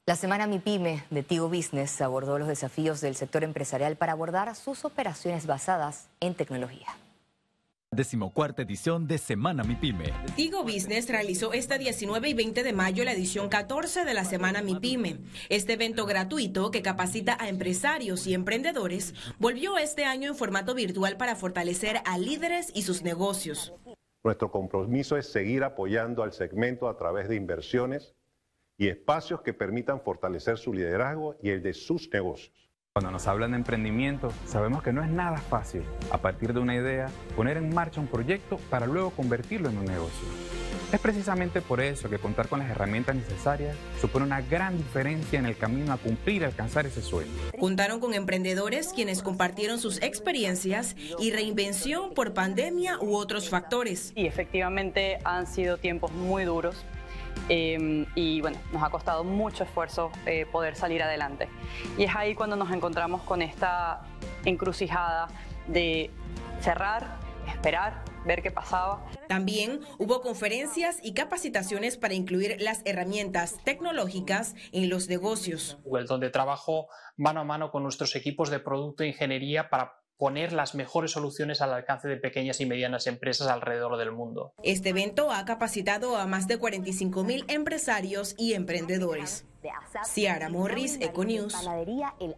La Semana MIPYME de Tigo Business abordó los desafíos del sector empresarial para abordar sus operaciones basadas en tecnología. 14ª edición de Semana MIPYME. Tigo Business realizó este 19 y 20 de mayo la edición 14 de la Semana MIPYME. Este evento gratuito que capacita a empresarios y emprendedores volvió este año en formato virtual para fortalecer a líderes y sus negocios. Nuestro compromiso es seguir apoyando al segmento a través de inversiones y espacios que permitan fortalecer su liderazgo y el de sus negocios. Cuando nos hablan de emprendimiento, sabemos que no es nada fácil, a partir de una idea, poner en marcha un proyecto para luego convertirlo en un negocio. Es precisamente por eso que contar con las herramientas necesarias supone una gran diferencia en el camino a cumplir y alcanzar ese sueño. Contaron con emprendedores quienes compartieron sus experiencias y reinvención por pandemia u otros factores. Y efectivamente han sido tiempos muy duros. Y bueno, nos ha costado mucho esfuerzo poder salir adelante. Y es ahí cuando nos encontramos con esta encrucijada de cerrar, esperar, ver qué pasaba. También hubo conferencias y capacitaciones para incluir las herramientas tecnológicas en los negocios. Donde trabajo mano a mano con nuestros equipos de producto e ingeniería para poner las mejores soluciones al alcance de pequeñas y medianas empresas alrededor del mundo. Este evento ha capacitado a más de 45.000 empresarios y emprendedores. Ciara Morris, Econews.